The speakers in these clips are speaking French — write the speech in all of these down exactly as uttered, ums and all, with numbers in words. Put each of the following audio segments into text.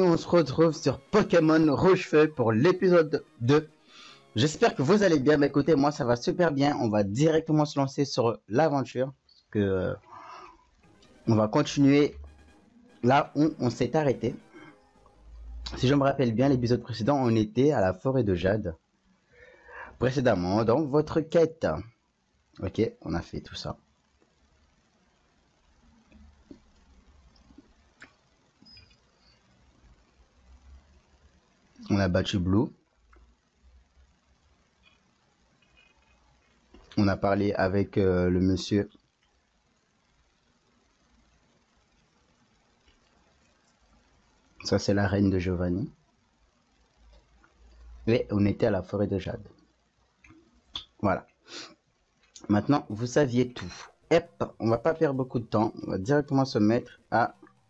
on se retrouve sur Pokémon Rouge-Feu pour l'épisode deux. J'espère que vous allez bien. Bah, écoutez, moi ça va super bien. On va directement se lancer sur l'aventure. Parce que euh, on va continuer là où on s'est arrêté. Si je me rappelle bien, l'épisode précédent, on était à la forêt de Jade. Précédemment, dans votre quête. Ok, on a fait tout ça. On a battu Blue. On a parlé avec euh, le monsieur. Ça, c'est la reine de Giovanni. Et on était à la forêt de Jade. Voilà. Maintenant, vous saviez tout. Hep, on va pas perdre beaucoup de temps. On va directement se mettre à...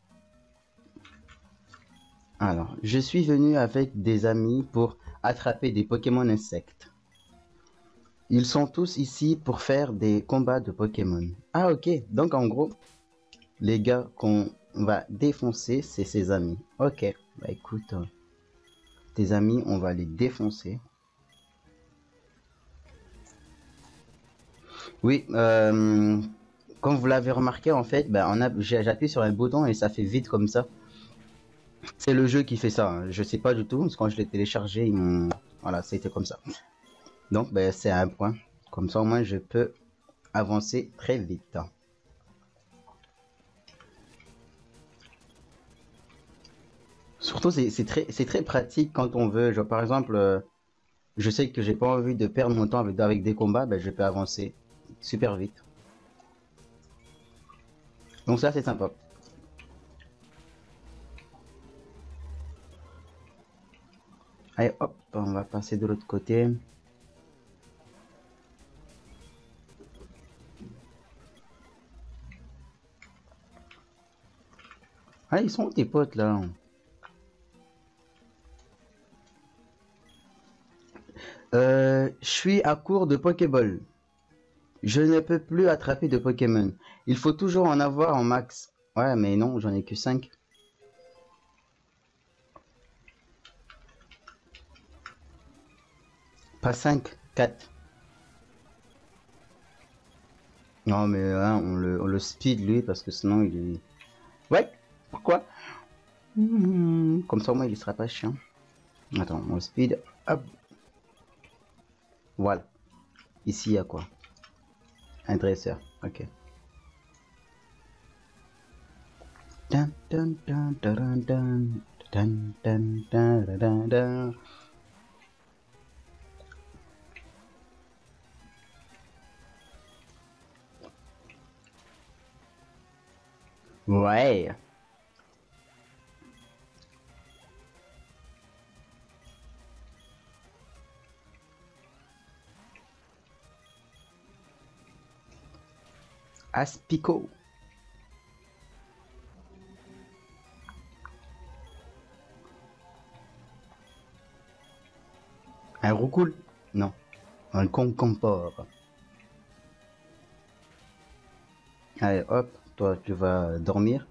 Alors, je suis venu avec des amis pour attraper des Pokémon insectes. Ils sont tous ici pour faire des combats de Pokémon. Ah ok, donc en gros, les gars qu'on va défoncer, c'est ses amis. Ok, bah écoute, euh, tes amis, on va les défoncer. Oui, euh, comme vous l'avez remarqué, en fait, bah, on a, j'appuie sur un bouton et ça fait vite comme ça. C'est le jeu qui fait ça, hein. Je sais pas du tout, parce que quand je l'ai téléchargé, ils voilà, c'était comme ça. Donc, bah, c'est un point. Comme ça, au moins, je peux avancer très vite. Surtout, c'est très, c'est très pratique quand on veut. Genre, par exemple, euh, je sais que j'ai pas envie de perdre mon temps avec, avec des combats, ben, je peux avancer super vite. Donc ça, c'est sympa. Allez, hop, on va passer de l'autre côté. Ah, ils sont où tes potes là? Euh, je suis à court de Pokéball. Je ne peux plus attraper de Pokémon. Il faut toujours en avoir en max. Ouais, mais non, j'en ai que cinq. Pas cinq, quatre. Non, mais hein, on, le, on le speed lui parce que sinon il est... Ouais, pourquoi? Mmh, comme ça, moi, il sera pas chiant. Attends, on speed. Hop. Voilà. Ici, il y a quoi? Un dresseur. Ok. Dun, dun, dun, dun, dun, dun, dun, dun, dun, dun. Ouais. Aspico. Un roucoule? Non. Un concombre. Allez, hop. Toi, tu vas dormir.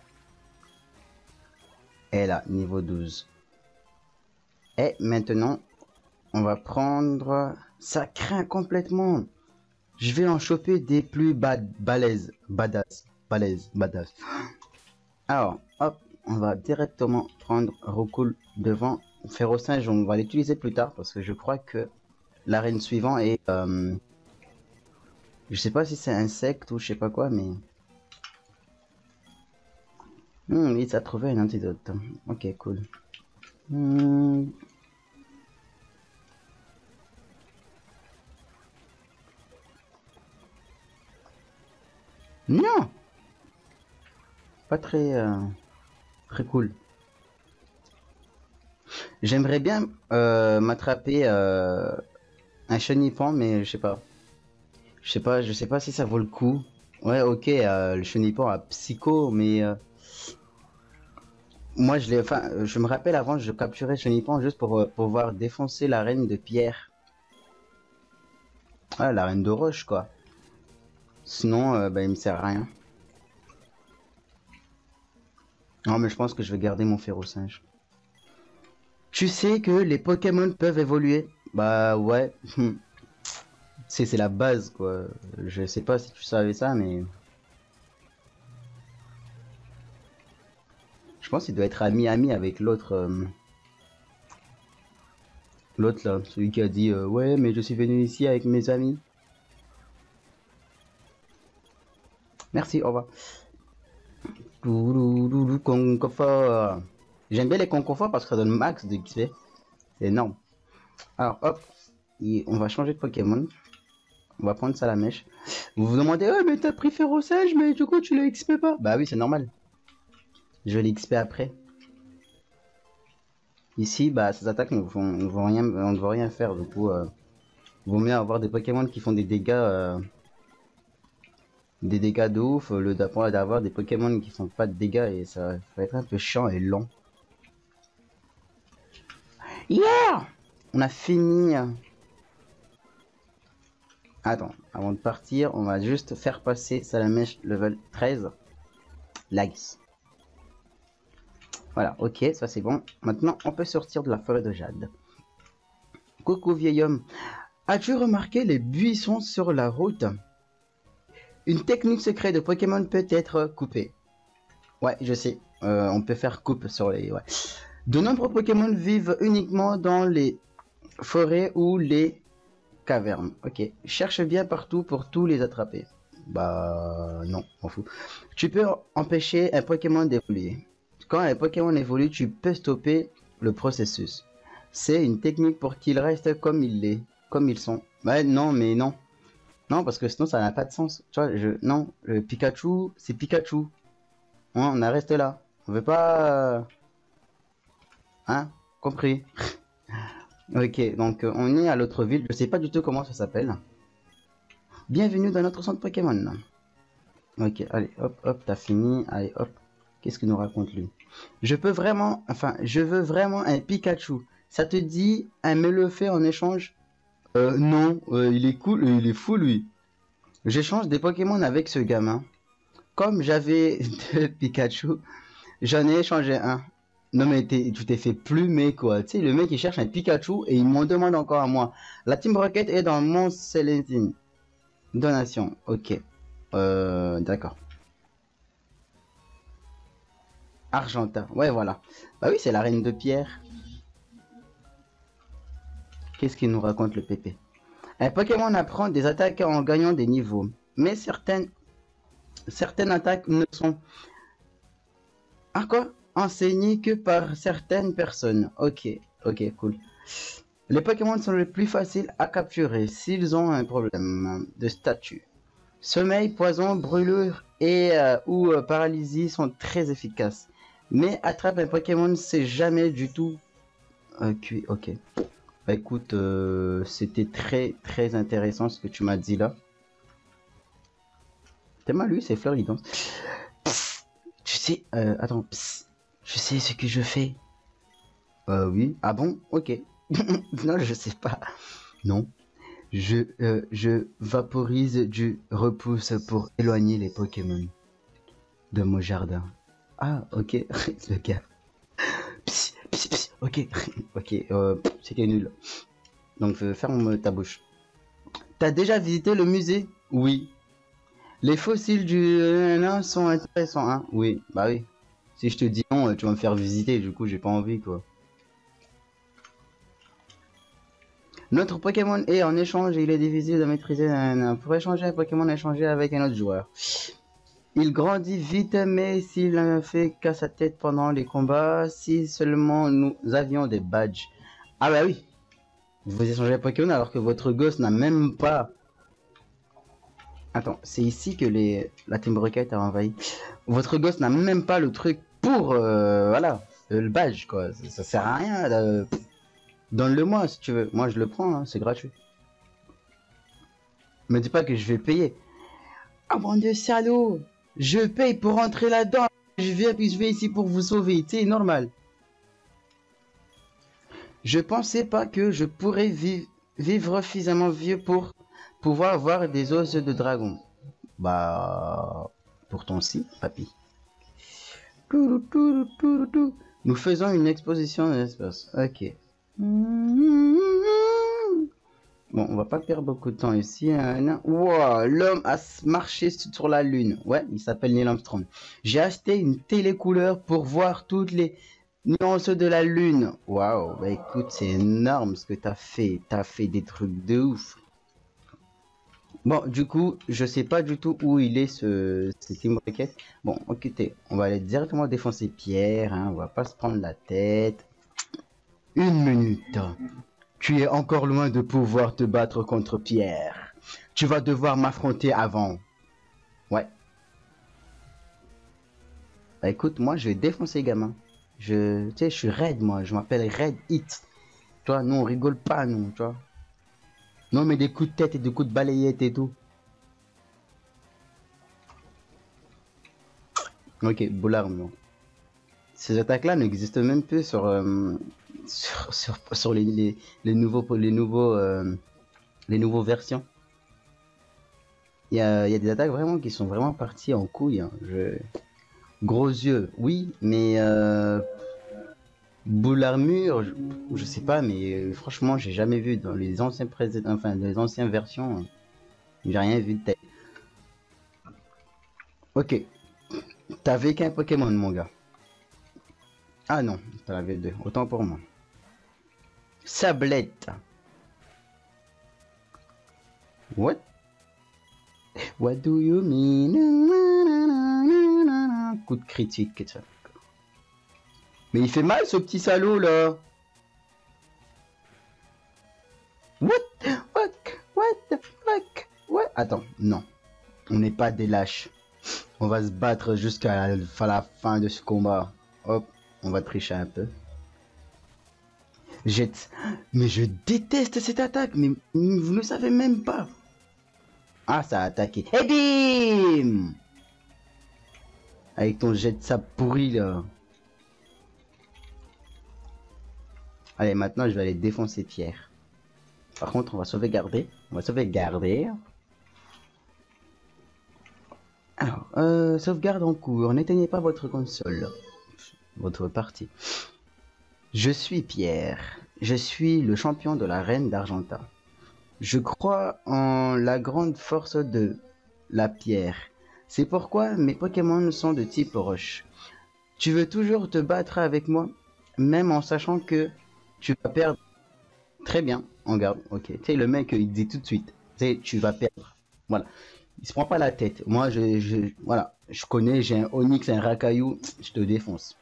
Et là, niveau douze. Et maintenant, on va prendre... Ça craint complètement. Je vais en choper des plus bad, balèzes. Badass. Balèzes. Badass. Alors, hop. On va directement prendre Roucoule devant Férocinge. On va l'utiliser plus tard parce que je crois que l'arène suivante est... Euh, je sais pas si c'est insecte ou je sais pas quoi, mais... Hmm, il a trouvé un antidote. Ok, cool. Hmm. Non! Pas très... Euh, très cool. J'aimerais bien euh, m'attraper euh, un chenipan, mais je sais pas. Je sais pas, je sais pas si ça vaut le coup. Ouais, ok, euh, le chenipan a psycho, mais... Euh, moi, je l'ai, enfin, je me rappelle avant, je capturais Chenipan juste pour euh, pouvoir défoncer la reine de pierre. Ah, la reine de roche, quoi. Sinon, euh, bah, il me sert à rien. Non, mais je pense que je vais garder mon Férocinge. Tu sais que les Pokémon peuvent évoluer? Bah ouais. C'est c'est la base quoi. Je sais pas si tu savais ça, mais je pense qu'il doit être ami-ami avec l'autre. euh, L'autre là, celui qui a dit euh, ouais, mais je suis venu ici avec mes amis. Merci, au revoir. Touloulou, Concoffort. J'aime bien les concoforts parce que ça donne max de X P. C'est énorme. Alors hop, et on va changer de Pokémon. On va prendre Salamèche. Vous vous demandez, oh mais t'as pris Férocège, mais du coup tu le X P pas? Bah oui, c'est normal. Je vais l'X P après. Ici, bah ces attaques ne vont, ne vont rien, on ne va rien faire. Du coup, euh, vaut mieux avoir des Pokémon qui font des dégâts, euh, des dégâts de ouf, le d'avoir des Pokémon qui font pas de dégâts et ça va être un peu chiant et long. Yeah! On a fini. Attends, avant de partir, on va juste faire passer Salamèche level treize. Nice. Voilà, ok, ça c'est bon. Maintenant, on peut sortir de la forêt de Jade. Coucou vieil homme. As-tu remarqué les buissons sur la route? Une technique secrète de Pokémon peut être coupée. Ouais, je sais. Euh, on peut faire coupe sur les... Ouais. De nombreux Pokémon vivent uniquement dans les forêts ou les cavernes. Ok. Cherche bien partout pour tous les attraper. Bah non, on fout. Tu peux empêcher un Pokémon d'évoluer. Quand un Pokémon évolue, tu peux stopper le processus. C'est une technique pour qu'ils restent comme il est, comme ils sont. Ouais, non, mais non. Non, parce que sinon ça n'a pas de sens. Tu vois, je... non, le Pikachu, c'est Pikachu. Hein, on en reste là. On veut pas... Hein? Compris. Ok, donc euh, on est à l'autre ville. Je sais pas du tout comment ça s'appelle. Bienvenue dans notre centre Pokémon. Ok, allez, hop, hop, t'as fini. Allez, hop. Qu'est-ce qu'il nous raconte lui? Je peux vraiment... Enfin, je veux vraiment un Pikachu. Ça te dit un me le fait en échange? Euh, non, euh, il est cool, il est fou lui. J'échange des Pokémon avec ce gamin. Comme j'avais deux Pikachu, j'en ai échangé un. Non mais tu t'es fait plumer quoi. Tu sais, le mec il cherche un Pikachu et il m'en demande encore à moi. La Team Rocket est dans mon Célestine. Donation, ok. Euh, d'accord. Argenta, ouais voilà. Bah oui, c'est la reine de pierre. Qu'est-ce qu'il nous raconte le pépé? Un Pokémon apprend des attaques en gagnant des niveaux. Mais certaines, certaines attaques ne sont encore enseignées que par certaines personnes. Ok, ok, cool. Les Pokémon sont les plus faciles à capturer s'ils ont un problème de statut. Sommeil, poison, brûlure et euh, ou euh, paralysie sont très efficaces. Mais attrape un Pokémon, c'est jamais du tout euh, cuit. Ok. Bah écoute, euh, c'était très très intéressant ce que tu m'as dit là. T'es mal lui, c'est Fleur, il danse. Psst, tu sais, euh, attends, psst, je sais ce que je fais. Euh, oui. Ah bon? Ok. Non, je sais pas. Non. Je, euh, je vaporise du repousse pour éloigner les Pokémon de mon jardin. Ah, ok. Le gars. Psst, psst, psst. Ok. Ok. Euh, c'était nul. Donc, euh, ferme ta bouche. T'as déjà visité le musée? Oui. Les fossiles du nain sont intéressants, hein? Oui. Bah oui. Si je te dis non, tu vas me faire visiter. Du coup, j'ai pas envie, quoi. Notre Pokémon est en échange et il est difficile de maîtriser. Pour échanger un Pokémon, échanger avec un autre joueur. Il grandit vite, mais s'il ne fait qu'à sa tête pendant les combats, si seulement nous avions des badges. Ah bah oui, vous échangez un Pokémon alors que votre gosse n'a même pas... Attends, c'est ici que les... la Team Rocket a envahi. Votre gosse n'a même pas le truc pour... Euh, voilà, le badge quoi, ça, ça sert à rien. Là. Donne-le moi si tu veux, moi je le prends, hein, c'est gratuit. Me dis pas que je vais payer. Ah mon dieu, salaud! Je paye pour rentrer là-dedans. Je viens puis je vais ici pour vous sauver. C'est normal. Je pensais pas que je pourrais vi vivre suffisamment vieux pour pouvoir voir des os de dragon. Bah, pourtant si, papy. Nous faisons une exposition de l'espace. Ok. Bon, on va pas perdre beaucoup de temps ici. Hein. Wow, l'homme a marché sur la Lune. Ouais, il s'appelle Neil Armstrong. J'ai acheté une télécouleur pour voir toutes les nuances de la Lune. Waouh, bah écoute, c'est énorme ce que t'as fait. T'as fait des trucs de ouf. Bon, du coup, je sais pas du tout où il est ce, ce Team Rocket. Bon, ok, on va aller directement défoncer Pierre. Hein, on va pas se prendre la tête. Une minute. Tu es encore loin de pouvoir te battre contre Pierre. Tu vas devoir m'affronter avant. Ouais. Bah écoute, moi je vais défoncer gamin. Je, tu sais, je suis Red moi. Je m'appelle Red Hit. Tu vois, nous on rigole pas nous, tu vois. Non mais des coups de tête et des coups de balayette et tout. Ok, boulard non. Ces attaques-là n'existent même plus sur, euh, sur, sur, sur les, les, les nouveaux les nouveaux euh, les nouveaux versions. Il y a, y a des attaques vraiment qui sont vraiment parties en couille. Hein. Je... Gros yeux, oui, mais euh, boule armure, je, je sais pas, mais euh, franchement, j'ai jamais vu dans les anciens précédents, enfin, les anciennes versions, euh, j'ai rien vu de tel. Ok, t'avais qu'un Pokémon, mon gars. Ah non, t'en avais deux, autant pour moi. Sablette. What? What do you mean? Coup de critique, ça. Mais il fait mal ce petit salaud là. What? What? What the fuck? What? Attends, non. On n'est pas des lâches. On va se battre jusqu'à la, la fin de ce combat. Hop, on va tricher un peu. Jette. Mais je déteste cette attaque, mais vous ne savez même pas. Ah, ça a attaqué. Et bim! Avec ton jet de sable pourri là. Allez, maintenant je vais aller défoncer Pierre. Par contre, on va sauvegarder. On va sauvegarder. Alors, euh, sauvegarde en cours. N'éteignez pas votre console. Votre partie. Je suis Pierre. Je suis le champion de la reine d'Argenta. Je crois en la grande force de la pierre. C'est pourquoi mes Pokémon sont de type roche. Tu veux toujours te battre avec moi, même en sachant que tu vas perdre. Très bien, on garde. Ok, tu sais, le mec, il dit tout de suite. Tu sais, tu vas perdre. Voilà. Il se prend pas la tête. Moi, je, je voilà, je connais, j'ai un Onix, un Rakaillou, je te défonce.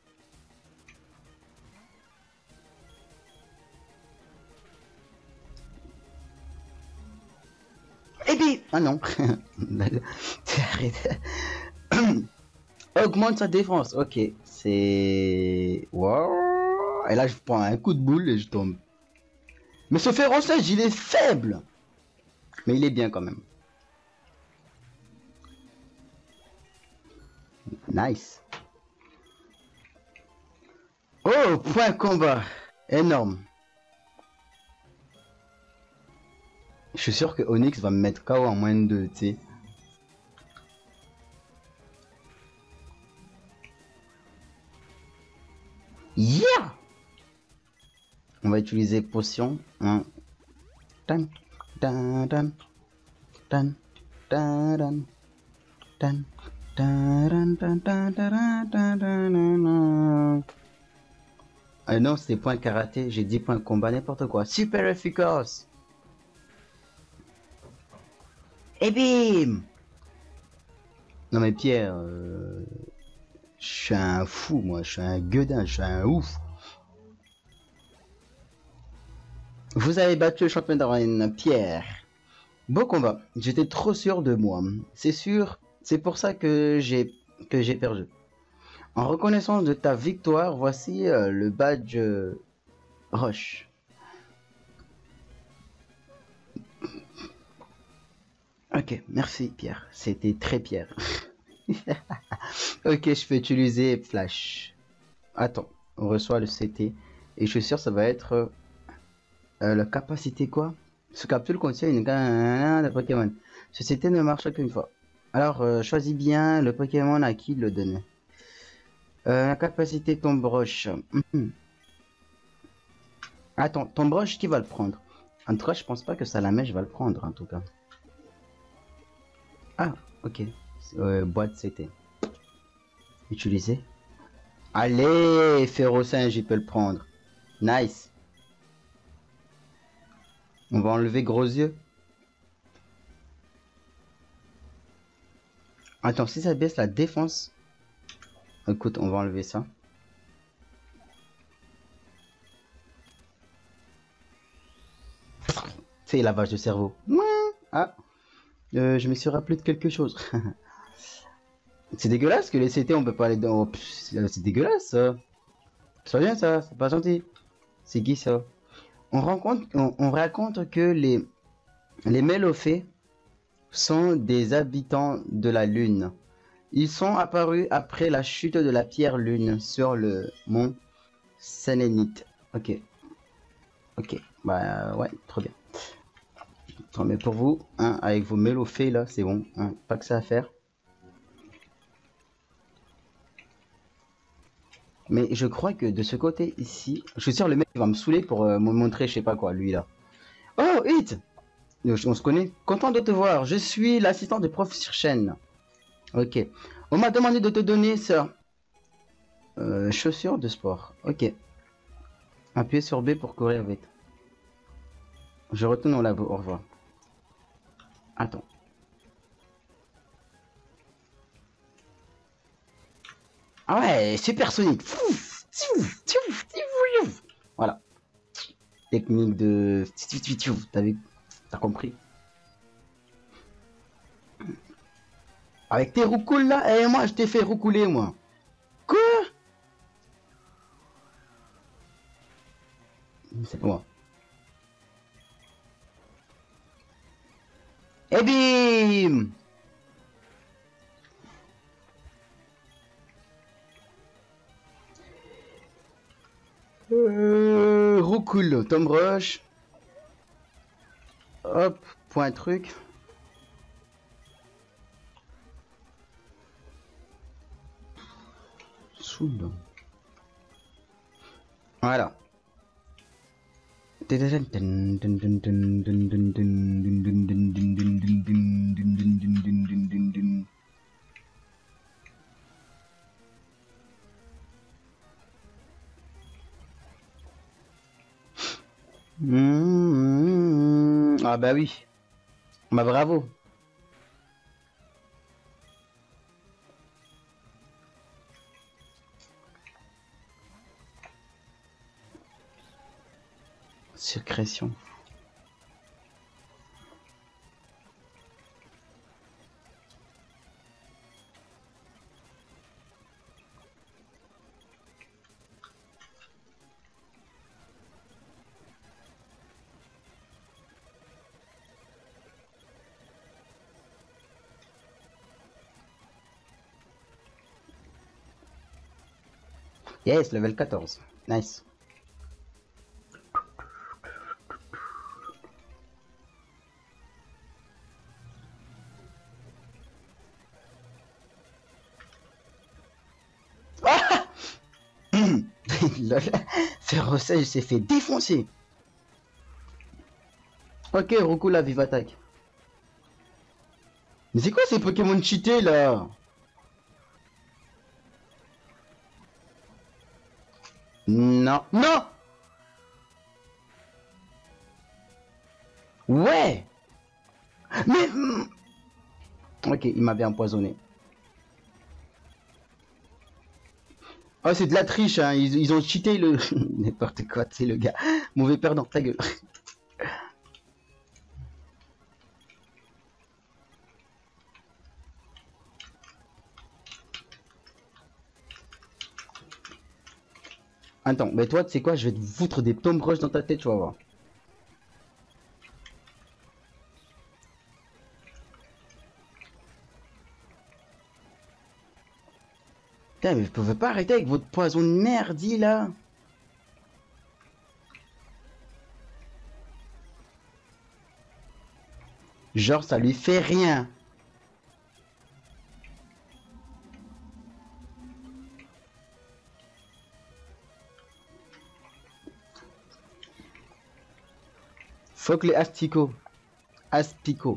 Et puis, ah non, arrête. Augmente sa défense, ok. C'est... Wow. Et là, je prends un coup de boule et je tombe. Mais ce féroçage, il est faible. Mais il est bien quand même. Nice. Oh, point combat. Énorme. Je suis sûr que Onyx va me mettre K O en moins de deux, tu sais. Yeah! On va utiliser potion. Hein. Tan, tan, tan, tan, tan, tan, tan, tan, tan, tan, tan, tan, tan. Ah non, c'est point karaté, j'ai dit point combat, n'importe quoi. Super efficace! Et bim! Non mais Pierre, euh... je suis un fou moi, je suis un gueudin, je suis un ouf. Vous avez battu le champion d'arène, Pierre. Beau combat, j'étais trop sûr de moi. C'est sûr, c'est pour ça que j'ai que j'ai perdu. En reconnaissance de ta victoire, voici euh, le badge euh, Roche. Ok, merci Pierre, c'était très Pierre. Ok, je peux utiliser Flash. Attends, on reçoit le C T. Et je suis sûr ça va être euh, la capacité quoi. Ce capsule contient une gamme de Pokémon. Ce C T ne marche qu'une fois. Alors, euh, choisis bien le Pokémon à qui le donner. Euh, la capacité ton broche. Mhm. Attends, ton broche, qui va le prendre? En tout cas, je pense pas que Salamèche va le prendre, en tout cas. Ah, ok. Euh, boîte C T. Utiliser. Allez, Férocinge, il peut le prendre. Nice. On va enlever gros yeux. Attends, si ça baisse la défense. Écoute, on va enlever ça. C'est lavage de cerveau. Ah, euh, je me suis rappelé de quelque chose. C'est dégueulasse que les C T on peut pas aller dans. Oh, c'est dégueulasse ça. C'est bien ça, c'est pas gentil. C'est qui ça? On rencontre, on, on raconte que les les Mélophées sont des habitants de la Lune. Ils sont apparus après la chute de la pierre Lune sur le mont Sélénite. Ok, ok, bah ouais, trop bien. Attends, mais pour vous, hein, avec vos Mélophées là, c'est bon, hein, pas que ça à faire. Mais je crois que de ce côté ici, je suis sûr le mec va me saouler pour euh, me montrer je sais pas quoi, lui là. Oh, Hit! On se connaît. Content de te voir. Je suis l'assistant de prof sur chaîne. Ok. On m'a demandé de te donner ça. Euh, chaussures de sport. Ok. Appuyez sur B pour courir vite. Je retourne au labo. Au revoir. Attends. Ah ouais, supersonique. Voilà. Technique de... T'as vu? T'as compris? Avec tes roucoules là, et moi je t'ai fait roucouler moi. Quoi? C'est moi. Et bim! Euh, roucoule, Tom Rush. Hop, point truc. Soude. Voilà. Mmh, ah bah oui. Bah bravo. Sécrétion. Yes, level quatorze. Nice. Ah Féroce, il s'est fait défoncer. Ok, Roku la vive attaque. Mais c'est quoi ces Pokémon cheatés là? Non. Non. Ouais. Mais... Ok, il m'avait empoisonné. Oh, c'est de la triche, hein. Ils, ils ont cheaté le... N'importe quoi, c'est le gars. Mauvais perdant, ta gueule. Attends, mais toi, tu sais quoi? Je vais te foutre des tomes roches dans ta tête, tu vas voir. Putain, mais vous pouvez pas arrêter avec votre poison de merde, là. Genre, ça lui fait rien. Faut que les asticots. Aspicots.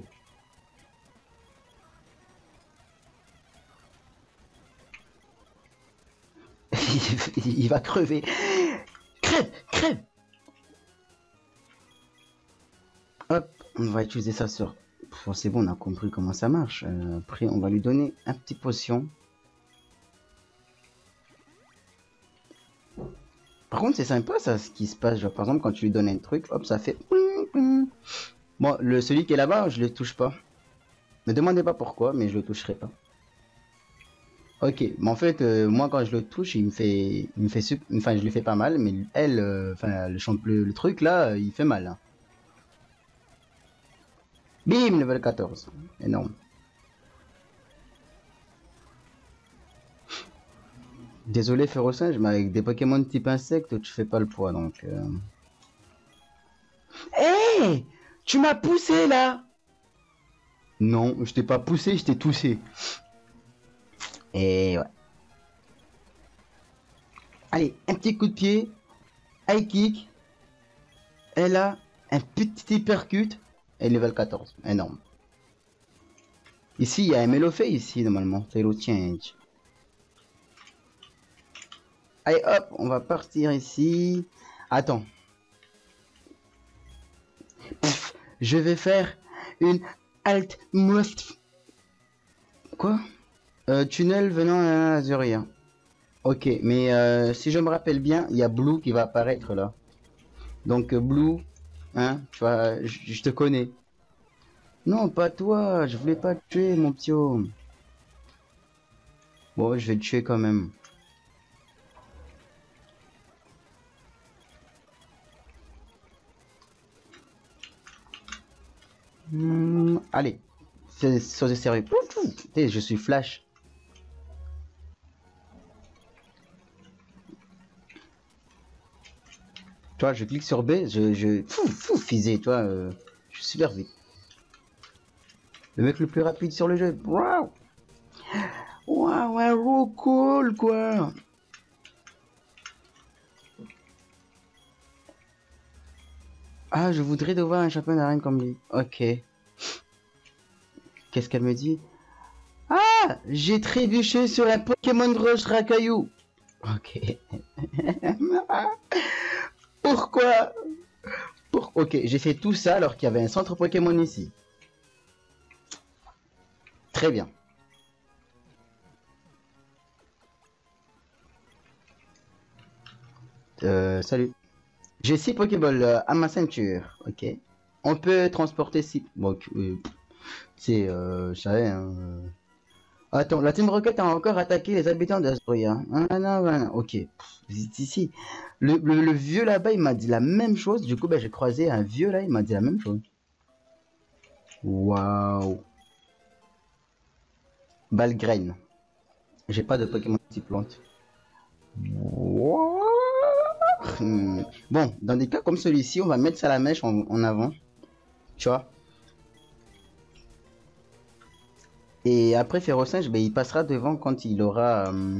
Il va crever. Crève, crève. Hop, on va utiliser ça sur... Bon, c'est bon, on a compris comment ça marche. Euh, après, on va lui donner un petit potion. Par contre, c'est sympa ça, ce qui se passe. Genre, par exemple, quand tu lui donnes un truc, hop, ça fait... Bon, le, celui qui est là-bas, je le touche pas. Ne demandez pas pourquoi, mais je le toucherai pas. Ok, mais en fait, euh, moi quand je le touche, il me fait, il me fait, enfin, je lui fais pas mal, mais elle, euh, enfin, le, le, le truc là, euh, il fait mal. Hein. Bim, level quatorze, énorme. Désolé Férocinge, mais avec des Pokémon type insecte, tu fais pas le poids, donc... Euh... Hey, tu m'as poussé là. Non, je t'ai pas poussé, je t'ai toussé. Et ouais. Allez, un petit coup de pied. High kick. Elle a un petit hypercute. Et level quatorze. Énorme. Ici, il y a un Melofay ici, normalement. C'est le change. Allez, hop, on va partir ici. Attends. Pff, je vais faire une alt must. Quoi euh, Tunnel venant à Azuria. Ok, mais euh, si je me rappelle bien, il y a Blue qui va apparaître là. Donc euh, Blue, hein, tu vois, je te connais. Non, pas toi, je voulais pas te tuer, mon petit homme. Bon, je vais te tuer quand même. Mmh, allez, c'est sérieux. Je suis Flash. Tu vois, je clique sur B, je, je, fou, fou, fisé, toi, euh, je suis super vite. Le mec le plus rapide sur le jeu. Waouh, waouh, waouh, cool, quoi. Ah, je voudrais devoir un champion d'arène comme lui. Ok. Qu'est-ce qu'elle me dit? Ah, j'ai trébuché sur un Pokémon Roche Racaillou. Ok. Pourquoi? Pour... Ok, j'ai fait tout ça alors qu'il y avait un centre Pokémon ici. Très bien. Euh, salut. J'ai six Pokéballs euh, à ma ceinture. Ok. On peut transporter six. Bon, euh, c'est, euh, je savais. Hein. Attends, la Team Rocket a encore attaqué les habitants d'Azuria. Ah non, non, ok. Ici. Le, le, le vieux là-bas, il m'a dit la même chose. Du coup, ben, j'ai croisé un vieux là, il m'a dit la même chose. Waouh. Balgraine. J'ai pas de Pokémon type plante. Wow. Hmm. Bon, dans des cas comme celui-ci, on va mettre ça à la mèche en, en avant. Tu vois. Et après Férocinge, ben, il passera devant quand il aura... Euh,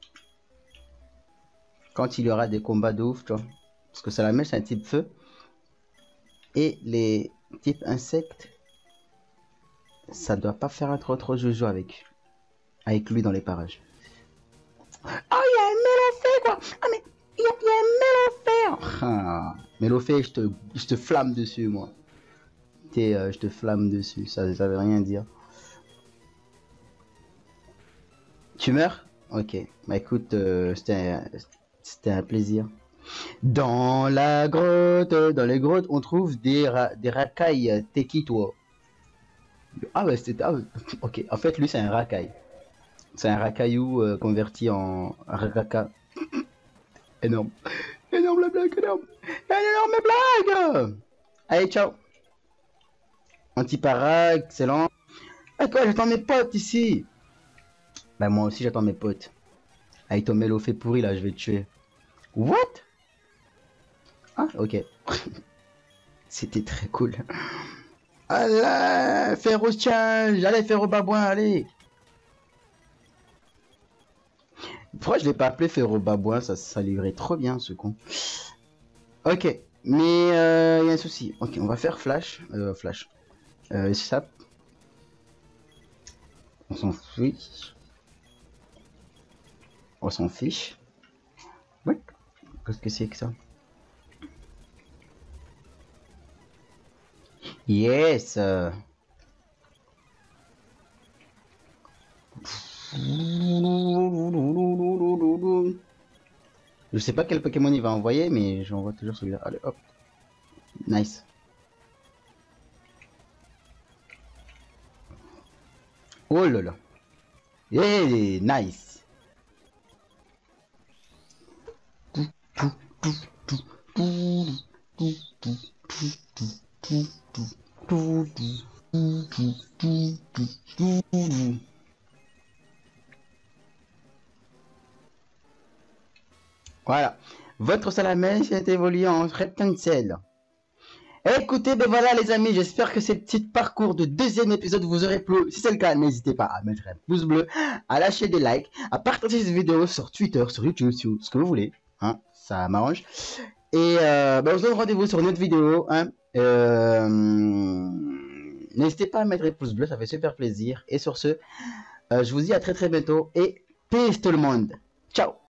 quand il y aura des combats de ouf, tu vois. Parce que Salamèche, c'est un type feu. Et les types insectes, ça doit pas faire un trop trop jojo avec, avec lui dans les parages. Oh, il y a un Melofay, quoi. Ah, mais il y, y, a un Melofay. Ah, Melofay, je te, je te flamme dessus, moi. T'es, euh, je te flamme dessus, ça, ça veut rien dire. Tu meurs? Ok. Bah écoute, euh, c'était un plaisir. Dans la grotte, dans les grottes, on trouve des, ra des racailles. T'es qui, toi? Ah ouais, c'était... Ah, ok, en fait, lui, c'est un racaille. C'est un racaillou euh, converti en raka. Énorme. Énorme la blague, énorme. Énorme blague. Allez, ciao. Anti-para, excellent. Ah quoi, j'attends mes potes ici. Bah moi aussi, j'attends mes potes. Avec ton mélo fait pourri, là, je vais te tuer. What? Ah, ok. C'était très cool. Allez, faire au change. Allez, faire au babouin, allez. Pourquoi je l'ai pas appelé Féro Babouin, ça, ça lui irait trop bien ce con. Ok, Mais il euh, y a un souci. Ok, on va faire flash. Euh, flash. Euh, sap. On s'en fiche. On s'en fiche. Ouais. Qu'est-ce que c'est que ça? Yes. Je sais pas quel Pokémon il va envoyer, mais j'envoie toujours celui-là. Allez, hop. Nice. Oh là là. Yeah, nice. Voilà. Votre salamèche est évolué en Reptincelle. Écoutez, ben voilà les amis, j'espère que ces petits parcours de deuxième épisode vous auraient plu. Si c'est le cas, n'hésitez pas à mettre un pouce bleu, à lâcher des likes, à partager cette vidéo sur Twitter, sur YouTube, sur ce que vous voulez. Hein, ça m'arrange. Et euh, ben on se donne rendez-vous sur une autre vidéo. Hein. Euh, n'hésitez pas à mettre un pouce bleu, ça fait super plaisir. Et sur ce, euh, je vous dis à très très bientôt et peace tout le monde. Ciao.